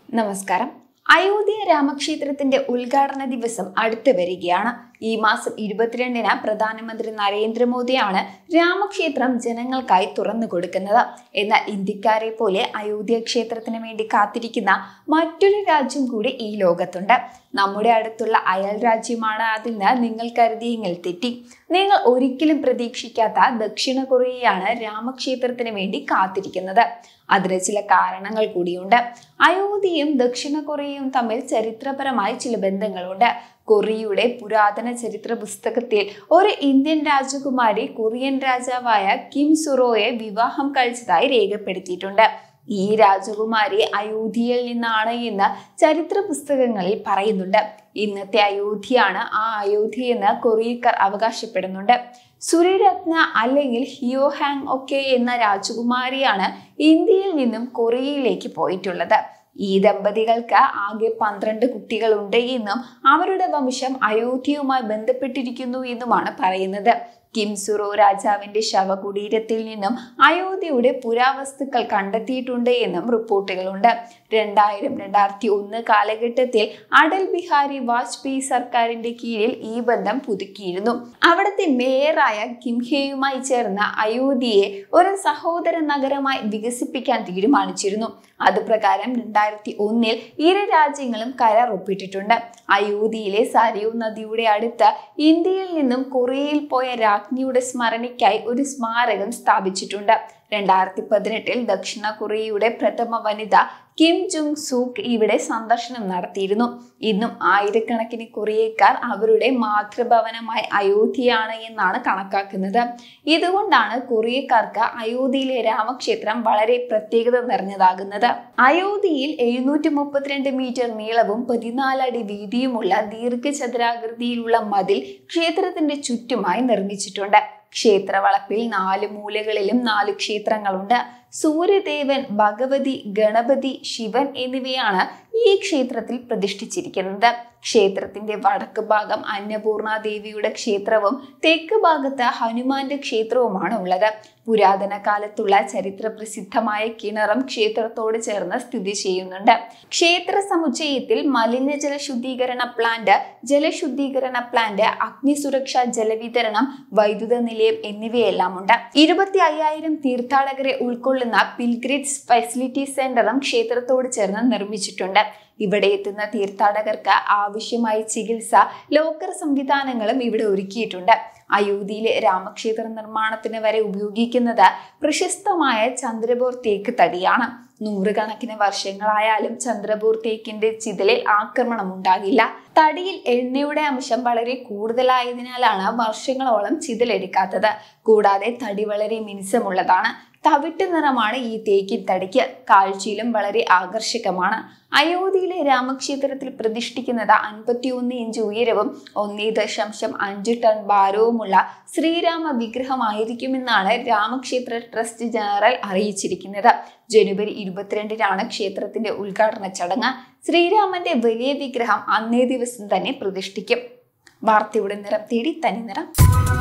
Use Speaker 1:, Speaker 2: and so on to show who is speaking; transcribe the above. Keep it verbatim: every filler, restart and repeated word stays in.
Speaker 1: നമസ്കാരം. അയോധ്യ രാമക്ഷേത്രത്തിന്റെ ഉദ്ഘാടന ദിവസം അടുത്തു വരികയാണ്. ഈ മാസം ഇരുപത്തിരണ്ടിന് പ്രധാനമന്ത്രി നരേന്ദ്രമോദിയാണ് രാമക്ഷേത്രം ജനങ്ങൾക്കായി തുറന്നു കൊടുക്കുന്നത്. എന്നാൽ ഇന്ത്യക്കാരെ പോലെ അയോധ്യ ക്ഷേത്രത്തിന് വേണ്ടി കാത്തിരിക്കുന്ന മറ്റൊരു രാജ്യം കൂടി ഈ ലോകത്തുണ്ട്. നമ്മുടെ അടുത്തുള്ള അയൽ രാജ്യമാണ് അതെന്ന് നിങ്ങൾ കരുതിയെങ്കിൽ തെറ്റി. നിങ്ങൾ ഒരിക്കലും പ്രതീക്ഷിക്കാത്ത ദക്ഷിണ കൊറിയയാണ് രാമക്ഷേത്രത്തിന് വേണ്ടി കാത്തിരിക്കുന്നത്. അതിന് ചില കാരണങ്ങൾ കൂടിയുണ്ട്. അയോധ്യയും ദക്ഷിണ കൊറിയയും തമ്മിൽ ചരിത്രപരമായി ചില ബന്ധങ്ങളുണ്ട്. കൊറിയയുടെ പുരാതന ചരിത്ര പുസ്തകത്തിൽ ഒരു ഇന്ത്യൻ രാജകുമാരി കൊറിയൻ രാജാവായ കിം സുറോയെ വിവാഹം കഴിച്ചതായി രേഖപ്പെടുത്തിയിട്ടുണ്ട്. ഈ രാജകുമാരി അയോധ്യയിൽ നിന്നാണ് എന്ന് ചരിത്ര പുസ്തകങ്ങളിൽ പറയുന്നുണ്ട്. ഇന്നത്തെ അയോധ്യയാണ് ആ അയോധ്യ എന്ന് കൊറിയക്കാർ അവകാശപ്പെടുന്നുണ്ട്. സുരിരത്ന അല്ലെങ്കിൽ ഹിയോ ഹാങ് ഒക്കെ എന്ന രാജകുമാരിയാണ് ഇന്ത്യയിൽ നിന്നും കൊറിയയിലേക്ക് പോയിട്ടുള്ളത്. ഈ ദമ്പതികൾക്ക് ആകെ പന്ത്രണ്ട് കുട്ടികളുണ്ട് എന്നും അവരുടെ വംശം അയോധ്യയുമായി ബന്ധപ്പെട്ടിരിക്കുന്നു എന്നുമാണ് പറയുന്നത്. കിം സുറോ രാജാവിന്റെ ശവകുടീരത്തിൽ നിന്നും അയോധ്യയുടെ പുരാവസ്തുക്കൾ കണ്ടെത്തിയിട്ടുണ്ട് എന്നും റിപ്പോർട്ടുകളുണ്ട്. രണ്ടായിരം രണ്ടായിരത്തി ഒന്ന് കാലഘട്ടത്തിൽ അടൽ ബിഹാരി വാജ്പേയി സർക്കാരിന്റെ കീഴിൽ ഈ ബന്ധം പുതുക്കിയിരുന്നു. അവിടുത്തെ മേയറായ കിംഹെയുമായി ചേർന്ന് അയോധ്യയെ ഒരു സഹോദര നഗരമായി വികസിപ്പിക്കാൻ തീരുമാനിച്ചിരുന്നു. അതുപ്രകാരം രണ്ടായിരത്തി ഒന്നിൽ ഇരു രാജ്യങ്ങളും കരാർ ഒപ്പിട്ടിട്ടുണ്ട്. അയോധ്യയിലെ സരയൂ നദിയുടെ അടുത്ത് ഇന്ത്യയിൽ നിന്നും കൊറിയയിൽ പോയ രാജ്ഞിയുടെ സ്മരണയ്ക്കായി ഒരു സ്മാരകം സ്ഥാപിച്ചിട്ടുണ്ട്. രണ്ടായിരത്തി പതിനെട്ടിൽ ദക്ഷിണ കൊറിയയുടെ പ്രഥമ വനിത കിം ജുങ് സൂക്ക് ഇവിടെ സന്ദർശനം നടത്തിയിരുന്നു. ഇന്നും ആയിരക്കണക്കിന് കൊറിയക്കാർ അവരുടെ മാതൃഭവനമായി അയോധ്യയാണ് എന്നാണ് കണക്കാക്കുന്നത്. ഇതുകൊണ്ടാണ് കൊറിയക്കാർക്ക് അയോധ്യയിലെ രാമക്ഷേത്രം വളരെ പ്രത്യേകത നിറഞ്ഞതാകുന്നത്. അയോധ്യയിൽ എഴുന്നൂറ്റി മുപ്പത്തിരണ്ട് മീറ്റർ നീളവും പതിനാല് അടി വീതിയുമുള്ള ദീർഘചതുരാകൃതിയിലുള്ള മതിൽ ക്ഷേത്രത്തിന്റെ ചുറ്റുമായി നിർമ്മിച്ചിട്ടുണ്ട്. ക്ഷേത്രവളപ്പിൽ നാല് മൂലകളിലും നാല് ക്ഷേത്രങ്ങളുണ്ട്. സൂര്യദേവൻ, ഭഗവതി, ഗണപതി, ശിവൻ എന്നിവയാണ് ഈ ക്ഷേത്രത്തിൽ പ്രതിഷ്ഠിച്ചിരിക്കുന്നത്. ക്ഷേത്രത്തിന്റെ വടക്ക് ഭാഗം അന്നപൂർണ ദേവിയുടെ ക്ഷേത്രവും തെക്ക് ഭാഗത്ത് ഹനുമാന്റെ ക്ഷേത്രവുമാണ് ഉള്ളത്. പുരാതന കാലത്തുള്ള ചരിത്ര പ്രസിദ്ധമായ കിണറും ക്ഷേത്രത്തോട് ചേർന്ന് സ്ഥിതി ചെയ്യുന്നുണ്ട്. ക്ഷേത്ര സമുച്ചയത്തിൽ മലിനജല ശുദ്ധീകരണ പ്ലാന്റ്, ജലശുദ്ധീകരണ പ്ലാന്റ്, അഗ്നിസുരക്ഷാ ജലവിതരണം, വൈദ്യുത നിലയം എന്നിവയെല്ലാം ഉണ്ട്. ഇരുപത്തി അയ്യായിരം തീർത്ഥാടകരെ ഉൾക്കൊള്ളുന്ന പിൽഗ്രിംസ് ഫെസിലിറ്റി സെന്ററും ക്ഷേത്രത്തോട് ചേർന്ന് നിർമ്മിച്ചിട്ടുണ്ട്. ഇവിടെ എത്തുന്ന തീർത്ഥാടകർക്ക് ആവശ്യമായ ചികിത്സ, ലോക്കർ സംവിധാനങ്ങളും ഇവിടെ ഒരുക്കിയിട്ടുണ്ട്. അയോധ്യയിലെ രാമക്ഷേത്ര നിർമ്മാണത്തിന് വരെ ഉപയോഗിക്കുന്നത് പ്രശസ്തമായ ചന്ദ്രബോർ തേക്ക് തടിയാണ്. നൂറുകണക്കിന് വർഷങ്ങളായാലും ചന്ദ്രബോർ തേക്കിന്റെ ചിതലിൽ ആക്രമണം ഉണ്ടാകില്ല. തടിയിൽ എണ്ണയുടെ അംശം വളരെ കൂടുതലായതിനാലാണ് വർഷങ്ങളോളം ചിതലെടുക്കാത്തത്. കൂടാതെ തടി വളരെ മിനുസമുള്ളതാണ്. തവിട്ട് നിറമാണ് ഈ തേക്കിൻ തടിക്ക്. കാഴ്ചയിലും വളരെ ആകർഷകമാണ്. അയോധ്യയിലെ രാമക്ഷേത്രത്തിൽ പ്രതിഷ്ഠിക്കുന്നത് അൻപത്തി ഒന്ന് ഇഞ്ച് ഉയരവും ഒന്നേ ദശാംശം അഞ്ച് ടൺ ഭാരവുമുള്ള ശ്രീരാമ വിഗ്രഹമായിരിക്കുമെന്നാണ് രാമക്ഷേത്ര ട്രസ്റ്റ് ജനറൽ അറിയിച്ചിരിക്കുന്നത്. ജനുവരി ഇരുപത്തിരണ്ടിനാണ് ക്ഷേത്രത്തിന്റെ ഉദ്ഘാടന ചടങ്ങ്. ശ്രീരാമന്റെ വലിയ വിഗ്രഹം അന്നേ ദിവസം തന്നെ പ്രതിഷ്ഠിക്കും. വാർത്തയുടെ നിറം തേടി തനി നിറം.